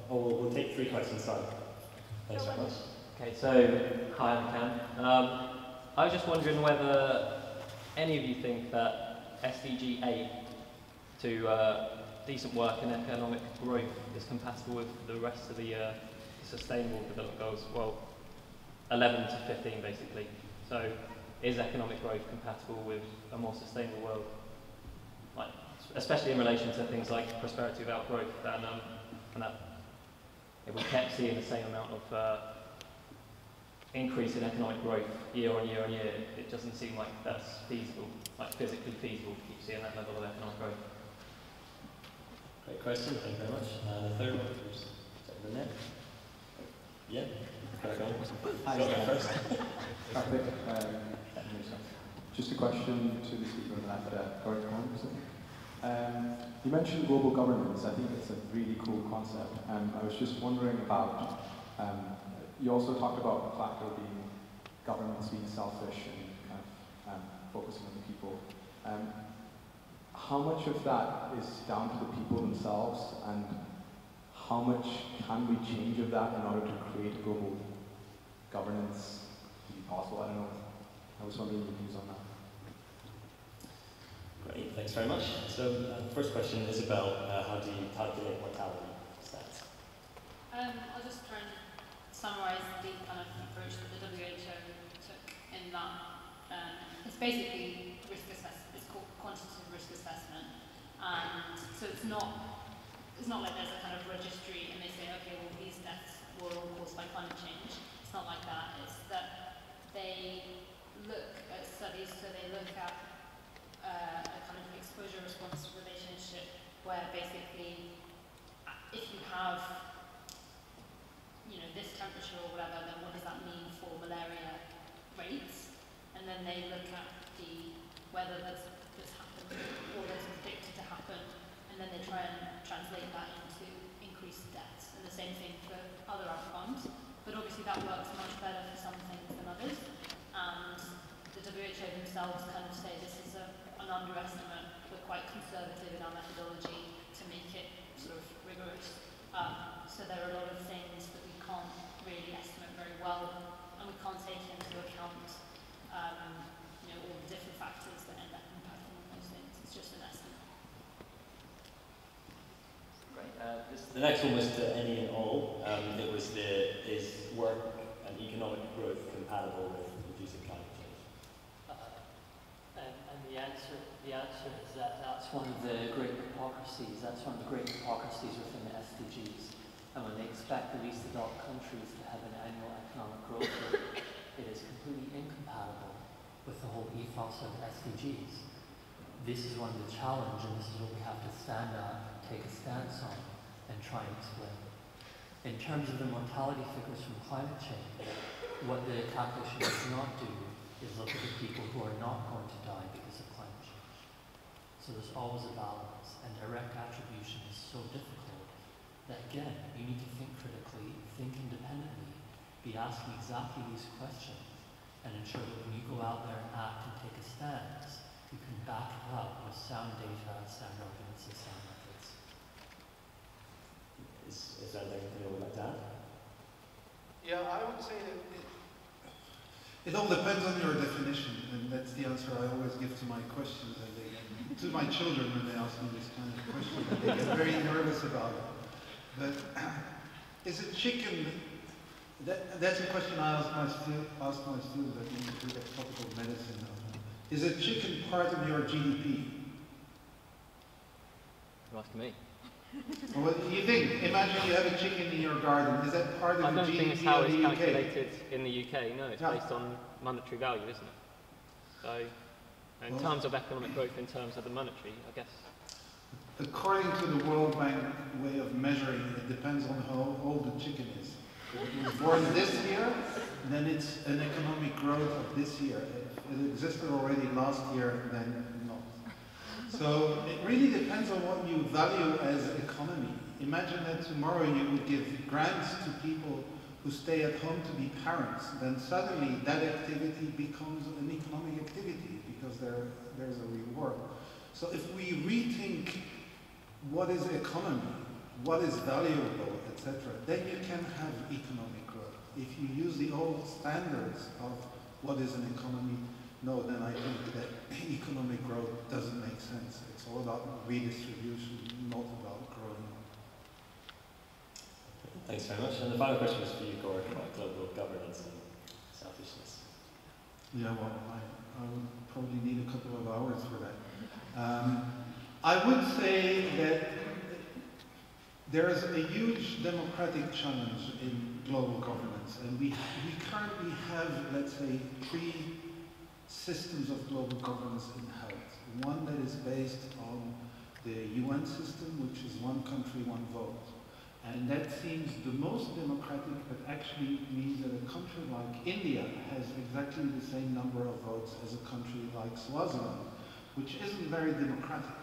or we'll take 3 questions, sorry. Thanks very much. Okay, so, hi, I'm Cam. I was just wondering whether any of you think that SDG 8 to decent work and economic growth is compatible with the rest of the Sustainable Development Goals, well, 11 to 15 basically. So is economic growth compatible with a more sustainable world? Like, especially in relation to things like prosperity without growth, and that if we kept seeing the same amount of increase in economic growth year on year on year, it doesn't seem like that's feasible, like physically feasible to keep seeing that level of economic growth. Great question, thank you very much. The third one, who's in there? Yeah, gotta go. Hi, go first. Perfect. Just a question to the speaker on that, Gordon Holmes. You mentioned global governance. I think it's a really cool concept. I was just wondering about, you also talked about the factor being governments being selfish and kind of focusing on the people. How much of that is down to the people themselves, and how much can we change of that in order to create a global governance to be possible? I don't know. I was wondering your views on that. Great, thanks very much. So the first question is about how do you calculate mortality stats? I'll just try and summarise the kind of approach that the WHO took in that. It's basically risk assessment. It's called quantitative risk assessment, and so it's not like there's a kind of registry and they say, okay, well these deaths were all caused by climate change. It's not like that. It's that they look at studies, so they look at a kind of exposure-response relationship where basically if you have, you know, this temperature or whatever, then what does that mean for malaria rates? And then they look at whether that's happened or that's predicted to happen, and then they try and translate that into increased deaths. And the same thing for other outcomes. But obviously that works much better for some things than others. And the WHO themselves kind of say this is an underestimate. We're quite conservative in our methodology to make it sort of rigorous. So there are a lot of things that we can't really estimate very well, and we can't take into account you know, all the different factors that end up impacting on those things. It's just an estimate. Great. The next one was to any and all. It was is work and economic growth compatible with reducing climate change? And the answer is that that's one of the great hypocrisies. That's one of the great hypocrisies within the SDGs. And when they expect the least developed countries to have an annual economic growth rate, it is completely incompatible with the whole ethos of SDGs. This is one of the challenges, and this is what we have to stand up, take a stance on, and try and explain. In terms of the mortality figures from climate change, what the calculation does not do is look at the people who are not going to die because of climate change. So there's always a balance, and direct attribution is so difficult that, again, you need to think critically, think independently, be asking exactly these questions, and ensure that when you go out there and act and take a stance, you can back it up with sound data, sound arguments, and sound methods. Is there anything you would like to add? Yeah, I would say that it all depends on your definition, and that's the answer I always give to my questions, and to my children when they ask me this kind of question. They get very nervous about it. But is it chicken? That's a question I ask my students at the Institute of Tropical Medicine. Is a chicken part of your GDP? You're asking me. Well, what do you think? Imagine you have a chicken in your garden. Is that part of the GDP of the UK? I don't think it's how it's calculated in the UK. No, it's based on monetary value, isn't it? So, in terms of economic growth, in terms of the monetary, I guess. According to the World Bank way of measuring, it depends on how old the chicken is. If it was born this year, then it's an economic growth of this year. If it existed already last year, then not. So it really depends on what you value as economy. Imagine that tomorrow you would give grants to people who stay at home to be parents. Then suddenly that activity becomes an economic activity because there's a reward. So if we rethink what is economy, what is valuable, etc., then you can have economic growth. If you use the old standards of what is an economy, no, then I think that economic growth doesn't make sense. It's all about redistribution, not about growing. Thanks very much. And the final question was for you, Gordon, about global governance and selfishness. Yeah, well, I would probably need a couple of hours for that. I would say that there is a huge democratic challenge in global governance, and we currently have, let's say, 3 systems of global governance in health. One that is based on the UN system, which is one country, one vote. And that seems the most democratic, but actually means that a country like India has exactly the same number of votes as a country like Swaziland, which isn't very democratic.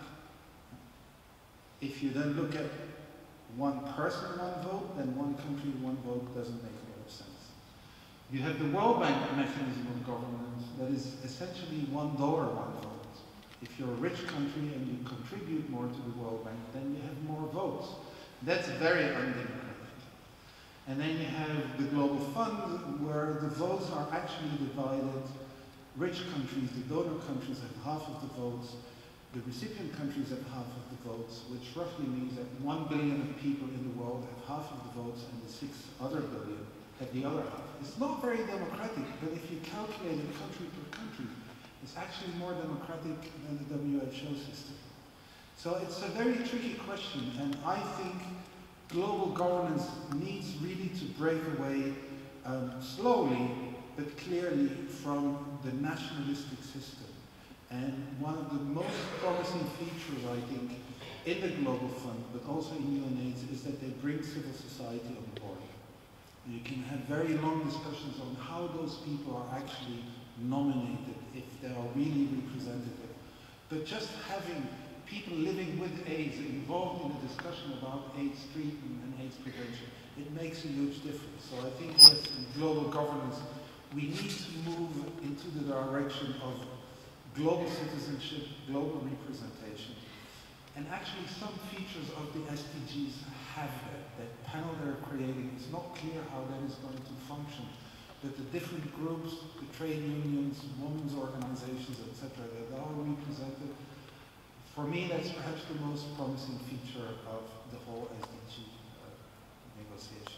If you then look at one person, one vote, then one country, one vote doesn't make a lot of sense. You have the World Bank mechanism of governance that is essentially $1, one vote. If you're a rich country and you contribute more to the World Bank, then you have more votes. That's very undemocratic. And then you have the Global Fund, where the votes are actually divided. Rich countries, the donor countries, have half of the votes. The recipient countries have half of the votes, which roughly means that 1 billion people in the world have half of the votes, and the 6 other billion have the other half. It's not very democratic, but if you calculate it country per country, it's actually more democratic than the WHO system. So it's a very tricky question, and I think global governance needs really to break away slowly but clearly from the nationalistic system. And one of the most promising features, I think, in the Global Fund, but also in UNAIDS, is that they bring civil society on board. You can have very long discussions on how those people are actually nominated, if they are really representative. But just having people living with AIDS involved in a discussion about AIDS treatment and AIDS prevention, it makes a huge difference. So I think, yes, in global governance, we need to move into the direction of global citizenship, global representation. And actually some features of the SDGs have that. That panel they're creating, it's not clear how that is going to function. But the different groups, the trade unions, women's organizations, etc., that are represented, for me that's perhaps the most promising feature of the whole SDG negotiations.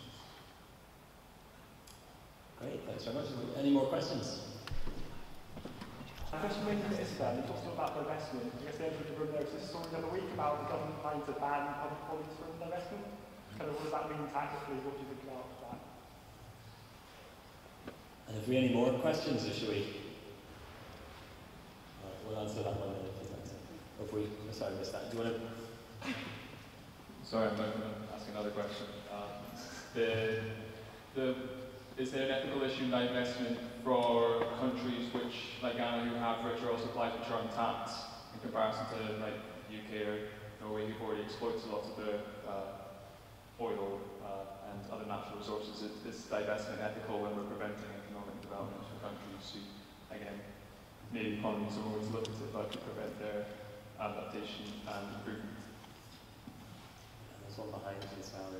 Great, thanks very much. Any more questions? Question maybe for Isabel, you talked about divestment. I guess the end of the room there was this story the other week about the government planning to ban public bodies from divestment. Kind of what does that mean tactically? What do you think about that? And have we any more questions, or should we? Right, we'll answer that one then if you'd like to. Or if we, sorry, I missed that. Do you want to? Sorry, I'm going to ask another question. Is there an ethical issue in divestment for countries which, like Ghana, who have rich oil supplies which are untapped in comparison to like UK or Norway, who've already exploited lots of the oil and other natural resources? Is divestment ethical when we're preventing economic development for countries who, again, maybe economies are always looked at it, but to prevent their adaptation and improvement? And there's one behind you as well.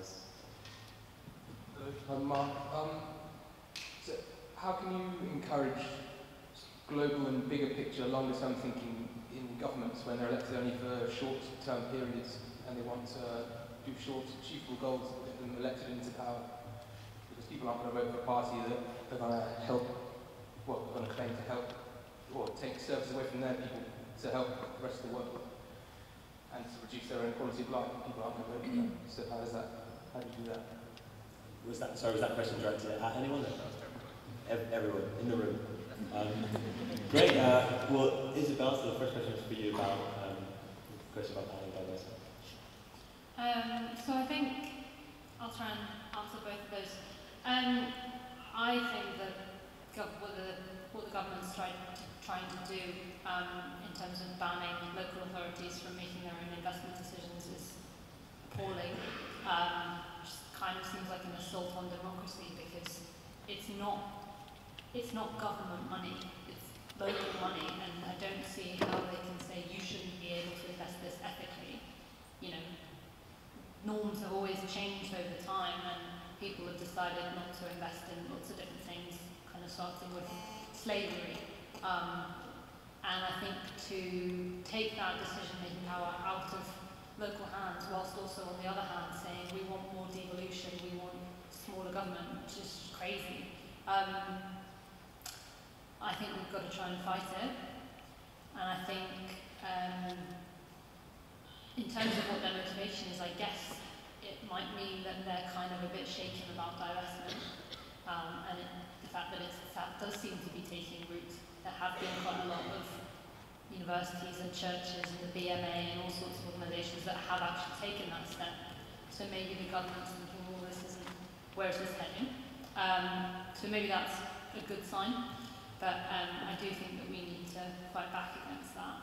Mark, so how can you encourage global and bigger picture, longer term thinking in governments when they're elected only for short-term periods and they want to do short, achievable goals to get them elected into power? Because people aren't going to vote for a party that are going to help, well, going to claim to help or take services away from their people to help the rest of the world and to reduce their own quality of life. People aren't going to vote for that. So how do you do that? Was that question directed at anyone? Everyone in the room. Great. Well, Isabel, so the first question is for you about the question about planning divestment. So I think I'll try and answer both of those. I think that what the government's trying to do in terms of banning local authorities from making their own investment decisions is appalling. Which kind of seems like an assault on democracy because it's not government money, it's local money, and I don't see how they can say you shouldn't be able to invest this ethically. You know, norms have always changed over time, and people have decided not to invest in lots of different things, kind of starting with slavery. And I think to take that decision-making power out of local hands, whilst also on the other hand saying we want more devolution, we want smaller government, which is crazy. I think we've got to try and fight it. And I think in terms of what their motivation is, I guess it might mean that they're kind of a bit shaken about divestment. And the fact that that does seem to be taking root. There have been quite a lot of universities and churches and the BMA and all sorts of organisations that have actually taken that step. So maybe the government's thinking, well, this isn't where is this heading. So maybe that's a good sign. But I do think that we need to fight back against that.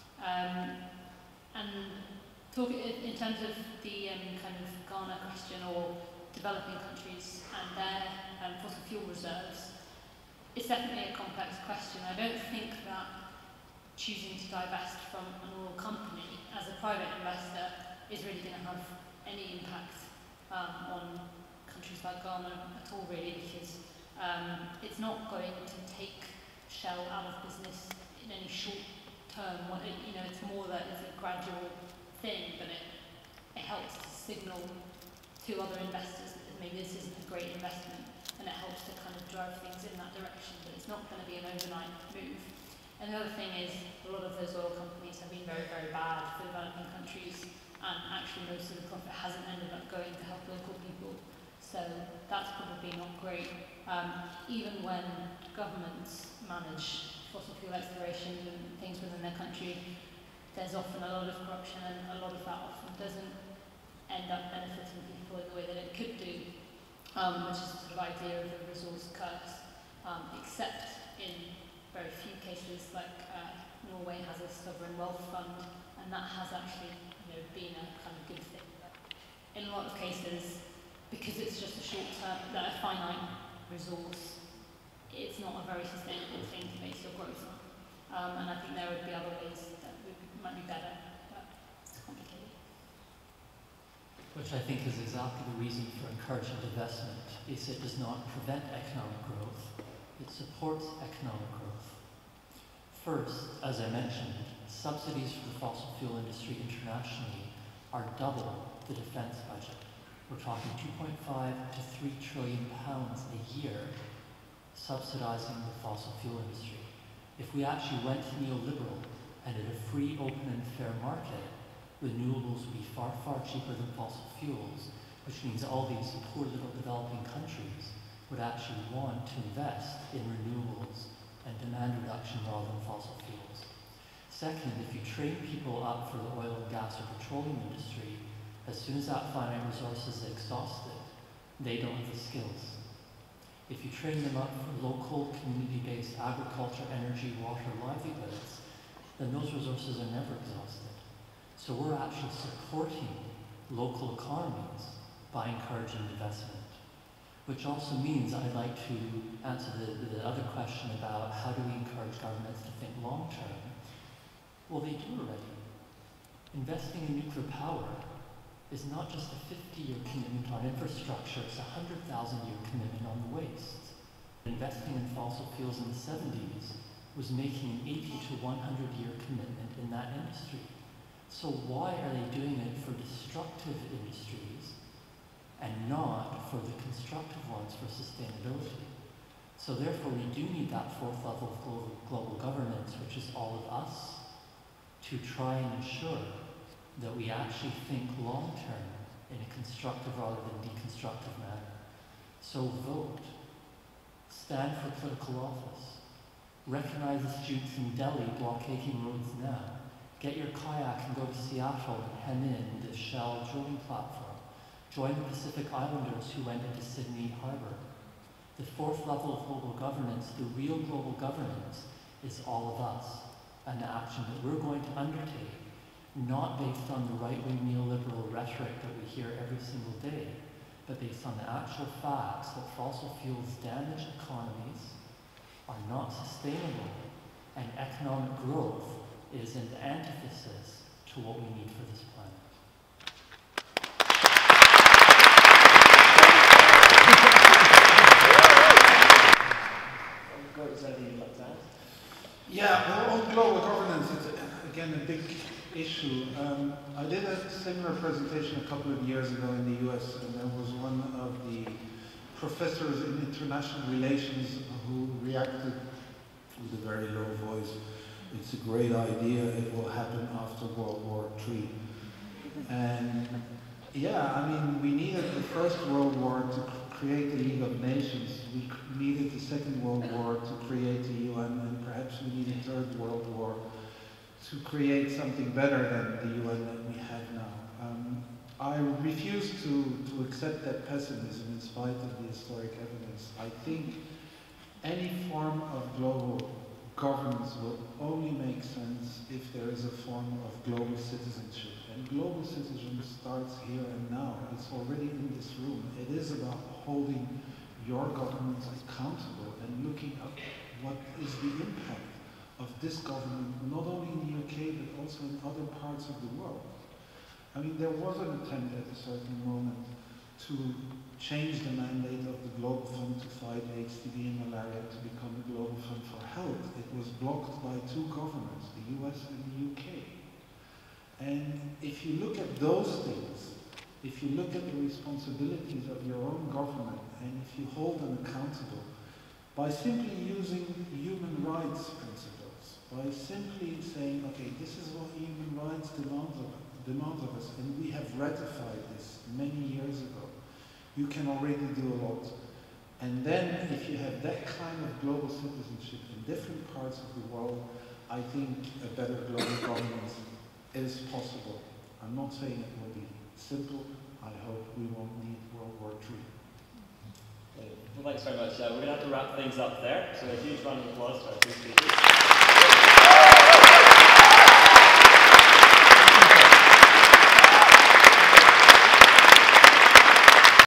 And talk in terms of the kind of Ghana question or developing countries and their fossil fuel reserves, it's definitely a complex question. I don't think that choosing to divest from an oil company as a private investor is really going to have any impact on countries like Ghana at all, really, because it's not going to take Shell out of business in any short term. It's more that it's a gradual thing, but it helps to signal to other investors that maybe this isn't a great investment, and it helps to kind of drive things in that direction, but it's not going to be an overnight move. And the other thing is, a lot of those oil companies have been very, very bad for developing countries, and actually most of the profit hasn't ended up going to help local people. So that's probably not great. Even when governments manage fossil fuel exploration and things within their country, there's often a lot of corruption, and a lot of that often doesn't end up benefiting people in the way that it could do, which is the sort of idea of the resource curse, except in very few cases, like Norway has a sovereign wealth fund, and that has actually been a kind of good thing. But in a lot of cases, because it's just a short-term, a finite resource, it's not a very sustainable thing to base your growth on. And I think there would be other ways that might be better, but it's complicated. Which I think is exactly the reason for encouraging divestment, is it does not prevent economic growth, it supports economic growth. First, as I mentioned, subsidies for the fossil fuel industry internationally are double the defence budget. We're talking 2.5 to 3 trillion pounds a year subsidising the fossil fuel industry. If we actually went neoliberal and had a free, open and fair market, renewables would be far, far cheaper than fossil fuels, which means all these poor little developing countries would actually want to invest in renewables and demand reduction rather than fossil fuels. Second, if you train people up for the oil and gas or petroleum industry, as soon as that finite resource is exhausted, they don't have the skills. If you train them up for local, community-based agriculture, energy, water, livelihoods, then those resources are never exhausted. So we're actually supporting local economies by encouraging divestment. Which also means I'd like to answer the other question about how do we encourage governments to think long-term. Well, they do already. Investing in nuclear power is not just a 50-year commitment on infrastructure, it's a 100,000-year commitment on the waste. Investing in fossil fuels in the 70s was making an 80 to 100-year commitment in that industry. So why are they doing it for destructive industries and not for the constructive ones for sustainability? So therefore we do need that fourth level of global governance, which is all of us, to try and ensure that we actually think long-term in a constructive rather than deconstructive manner. So vote, stand for political office, recognize the students in Delhi blockading roads now, get your kayak and go to Seattle and hem in the Shell drilling platform, join the Pacific Islanders who went into Sydney Harbour. The fourth level of global governance, the real global governance, is all of us, an action that we're going to undertake, not based on the right-wing neoliberal rhetoric that we hear every single day, but based on the actual facts that fossil fuels damage economies, are not sustainable, and economic growth is an antithesis to what we need for this planet. issue. I did a similar presentation a couple of years ago in the US, and there was one of the professors in international relations who reacted with a very low voice. It's a great idea, it will happen after World War III. And yeah, I mean, we needed the First World War to create the League of Nations. We needed the Second World War to create the UN, and perhaps we need a Third World War to create something better than the UN that we have now. I refuse to accept that pessimism in spite of the historic evidence. I think any form of global governance will only make sense if there is a form of global citizenship. And global citizenship starts here and now. It's already in this room. It is about holding your governments accountable and looking at what is the impact of this government, not only in the UK, but also in other parts of the world. I mean, there was an attempt at a certain moment to change the mandate of the Global Fund to fight AIDS, TB and malaria to become the Global Fund for Health. It was blocked by two governments, the US and the UK. And if you look at those things, if you look at the responsibilities of your own government, and if you hold them accountable, by simply using human rights principles, by simply saying, okay, this is what human rights demands of us, and we have ratified this many years ago, you can already do a lot. And then if you have that kind of global citizenship in different parts of the world, I think a better global governance is possible. I'm not saying it will be simple. I hope we won't need World War III. Well, thanks very much. We're going to have to wrap things up there. So a huge round of applause to our two speakers.